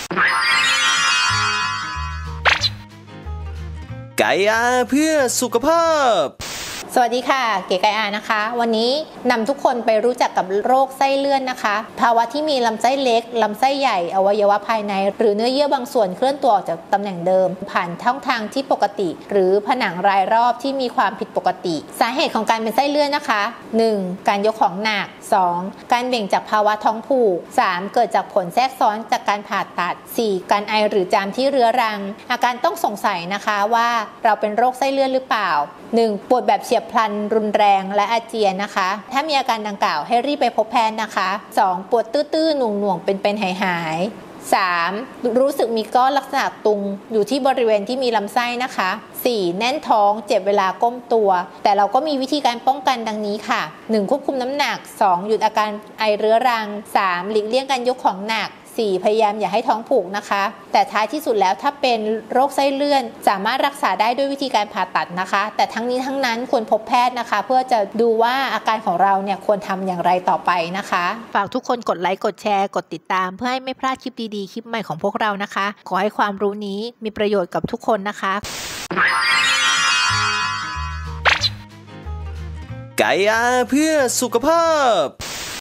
ไก่อาเพื่อสุขภาพสวัสดีค่ะเก๋ไก่อานะคะวันนี้นำทุกคนไปรู้จักกับโรคไส้เลื่อนนะคะภาวะที่มีลำไส้เล็กลำไส้ใหญ่อวัยวะภายในหรือเนื้อเยื่อบางส่วนเคลื่อนตัวออกจากตำแหน่งเดิมผ่านช่องทางที่ปกติหรือผนังรายรอบที่มีความผิดปกติสาเหตุของการเป็นไส้เลื่อนนะคะ 1. การยกของหนัก 2. การเบ่งจากภาวะท้องผูก 3. เกิดจากผลแทรกซ้อนจากการผ่าตัด 4. การไอหรือจามที่เรื้อรังอาการต้องสงสัยนะคะว่าเราเป็นโรคไส้เลื่อนหรือเปล่า 1. ปวดแบบเฉียบพลันรุนแรงและอาเจียนนะคะถ้ามีอาการดังกล่าวให้รีบไปพบแพทย์นะคะ 2. ปวดตื้อๆหน่วงๆเป็นหาย3. รู้สึกมีก้อนลักษณะตุงอยู่ที่บริเวณที่มีลำไส้นะคะ 4. แน่นท้องเจ็บเวลาก้มตัวแต่เราก็มีวิธีการป้องกันดังนี้ค่ะ 1. ควบคุมน้ำหนัก 2. หยุดอาการไอเรื้อรัง 3. หลีกเลี่ยงการยกของหนัก 4. พยายามอย่าให้ท้องผูกนะคะแต่ท้ายที่สุดแล้วถ้าเป็นโรคไส้เลื่อนสามารถรักษาได้ด้วยวิธีการผ่าตัดนะคะแต่ทั้งนี้ทั้งนั้นควรพบแพทย์นะคะเพื่อจะดูว่าอาการของเราเนี่ยควรทำอย่างไรต่อไปนะคะฝากทุกคนกดไลค์กดแชร์กดติดตามเพื่อให้ไม่พลาดคลิปดีๆคลิปใหม่ของพวกเรานะคะขอให้ความรู้นี้มีประโยชน์กับทุกคนนะคะไก่อาเพื่อสุขภาพ